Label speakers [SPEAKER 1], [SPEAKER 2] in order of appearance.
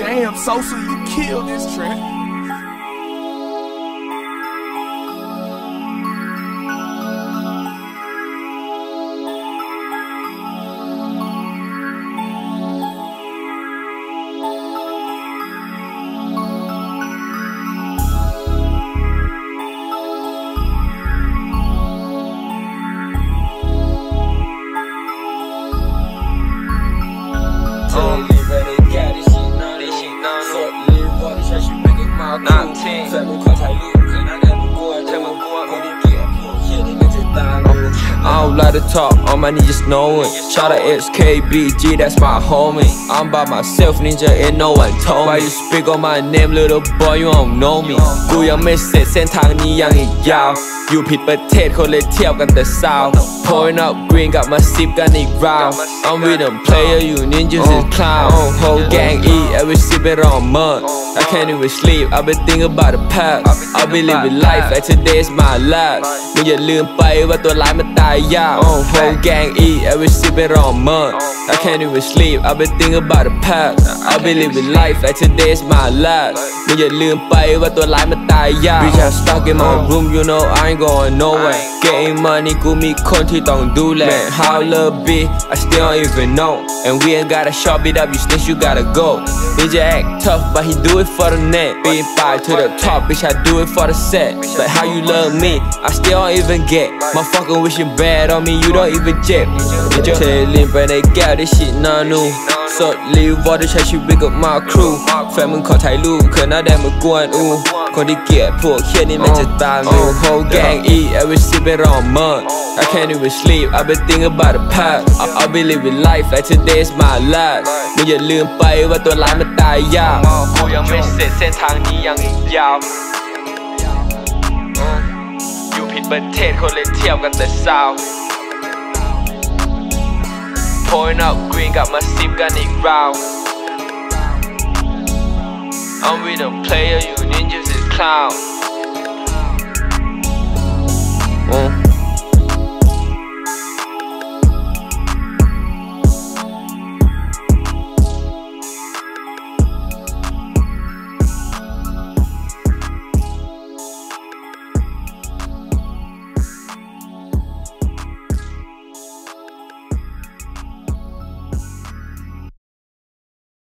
[SPEAKER 1] Damn, Sosa, you killed this track.
[SPEAKER 2] I don't like to talk, on my knees just knowing. Shout out XKBG, that's my homie. I'm by myself, ninja, and no one told me. Why you speak on my name, little boy, you don't know me. กูยังไม่เสร็จเส้นทางนี้ยังอีกยาวอยู่ผิดประเทศคนเลยเที่ยวกันแต่เศร้า Pouring up green กลับมาซิปกันอีกราว I'm with them player, you ninjas is clown. Whole gang eat, every sip it on mud. I can't even sleep, I've been thinking about the past. I'll be living life like today's my last. มึงอย่าลืมไปว่าตัวร้ายมันตายยาก Whole gang eat, every sip it on mud. I can't even sleep, I've been thinking about the past. I'll be living life like today's my last. มึงอย่าลืมไปว่าตัวร้ายมันตายยาก Bitch, I'm stuck in my room, you know I ain't going nowhere. Getting money, กูมีคนที่ต้องดูแล Man, how love be, I still don't even know. And we ain't gotta shop it up, you snitch, you gotta go. Ninja act tough, but he do it for the net. Being fired to the top, bitch, I do it for the set. But how you love me, I still don't even get. Motherfucker wishing bad on me, you don't even jet. Ninja เทลินไปในแก้วได้ชิดนานูสดรีวอร์ดใช้ชีวิตกับมาครูแฟนมึงขอถ่ายรูปเขินหน้าแดงมากวนอูคนที่เกลียดพวกเคียนี่มันจะตามดู Whole gang eat, every sip it on mud. I can't even sleep, I've been thinking about the past. I'll be living life like today's my last. มึงอย่าลืมไปว่าตัวร้ายมันตายยากกูยังไม่เสร็จเส้นทางนี้ยังอีกยาวอยู่ผิดประเทศคนเลยเที่ยวกันแต่เศร้า Pouring up green กลับมาซิปกันอีกราว I'm with them player, you ninjas is clown.